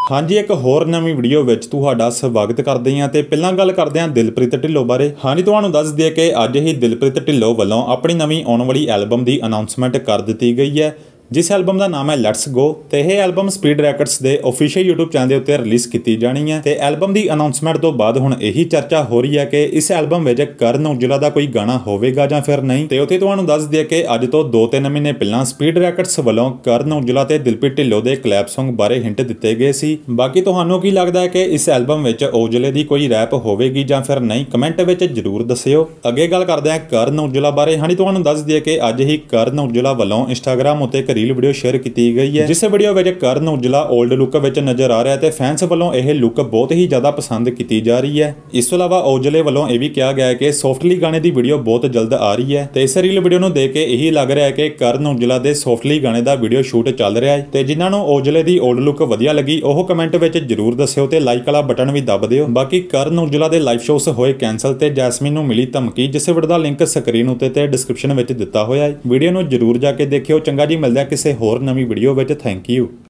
हाँ जी, एक होर नवीं वीडियो विच तुहाडा स्वागत करदे हां ते पहिलां गल करदे हां दिलप्रीत ढिल्लों बारे। हाँ जी, तुहानूं दस दईए कि अज ही दिलप्रीत ढिल्लों वल्लों अपनी नवीं आउण वाली एल्बम की अनाउंसमेंट कर दी गई है, जिस एल्बम का नाम है लैट्स गो। तो यह एल्बम स्पीड रैकेट्स के ऑफिशियल यूट्यूब चैनल के उत्ते रिलीज़ की जानी है। तो एल्बम की अनाउंसमेंट तो बाद हुण यही चर्चा हो रही है कि इस एल्बम में करण औजला का कोई गाना होगा जां फिर नहीं। तो उत्थे तुहानूं दस दईए कि अज तो 2-3 महीने पहलां स्पीड रैकेट्स वल्लों करण औजला ते दिलप्रीत ढिल्लों के कलैब सॉन्ग बारे हिंट दिते गए सी। बाकी तुहानूं की लगता है कि इस एल्बम में औजले की कोई रैप होगी जां फिर नहीं, कमेंट में जरूर दस्सिओ। अगे गल करते हैं करण औजला बारे। हाँ जी, तुहानूं दस दईए कि अज ही करण औजला वल्लों इंस्टाग्राम उत्ते एक रील वीडियो शेयर की गई है, जिस वीडियो में करण औजला ओल्ड लुक विच नजर आ रहा है। फैंस वालों यह लुक बहुत ही ज्यादा पसंद की जा रही है। इस तो इलावा औजले वालों यह भी कहा गया है कि सॉफ्टली गाने की वीडियो बहुत जल्द आ रही है। तो इस रील वीडियो को देख के यही लग रहा है कि करण औजला के सॉफ्टली गाने का वीडियो शूट चल रहा है। तो जिन्होंने औजले की ओल्ड लुक वधिया लगी वह कमेंट में जरूर दस्सिओ ते लाइक वाला बटन भी दब दिओ। बाकी करण औजला के लाइव शोस होए कैंसल ते जैस्मीन नूं मिली धमकी, जिस वीडियो का लिंक स्क्रीन उत्ते ते डिस्क्रिप्शन में दिता होया है। वीडियो को जरूर जाके देखियो। चंगा जी, मिलदे किसी होर नवीं वीडियो विच। Thank you.